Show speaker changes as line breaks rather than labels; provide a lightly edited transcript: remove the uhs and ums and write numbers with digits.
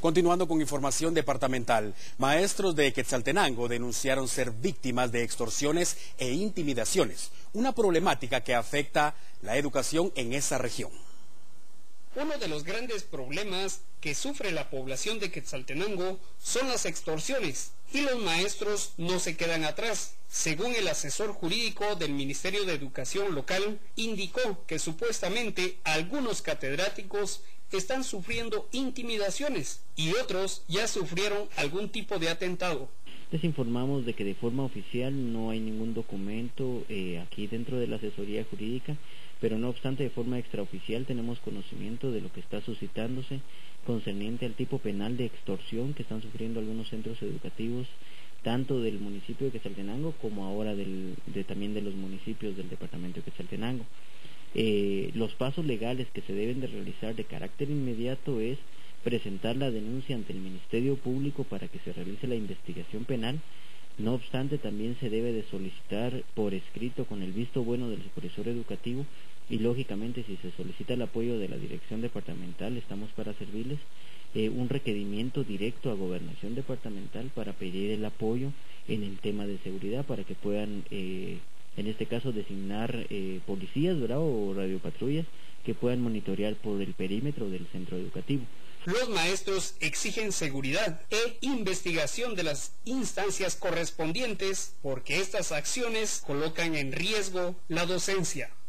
Continuando con información departamental, maestros de Quetzaltenango denunciaron ser víctimas de extorsiones e intimidaciones, una problemática que afecta la educación en esa región.
Uno de los grandes problemas que sufre la población de Quetzaltenango son las extorsiones, y los maestros no se quedan atrás. Según el asesor jurídico del Ministerio de Educación local, indicó que supuestamente algunos catedráticos están sufriendo intimidaciones y otros ya sufrieron algún tipo de atentado.
Les informamos de que de forma oficial no hay ningún documento aquí dentro de la asesoría jurídica, pero no obstante de forma extraoficial tenemos conocimiento de lo que está suscitándose concerniente al tipo penal de extorsión que están sufriendo algunos centros educativos, tanto del municipio de Quetzaltenango como ahora también de los municipios del departamento de Quetzaltenango. Los pasos legales que se deben de realizar de carácter inmediato es presentar la denuncia ante el Ministerio Público para que se realice la investigación penal. No obstante, también se debe de solicitar por escrito con el visto bueno del supervisor educativo y lógicamente si se solicita el apoyo de la dirección departamental, estamos para servirles, un requerimiento directo a Gobernación Departamental para pedir el apoyo en el tema de seguridad para que puedan, en este caso, designar policías, ¿verdad?, o radiopatrullas que puedan monitorear por el perímetro del centro educativo.
Los maestros exigen seguridad e investigación de las instancias correspondientes porque estas acciones colocan en riesgo la docencia.